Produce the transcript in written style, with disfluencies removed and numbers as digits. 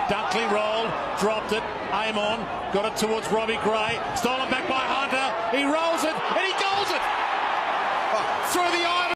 Dunkley rolled, dropped it. Aim on, got it towards Robbie Gray. Stolen back by Hunter. He rolled.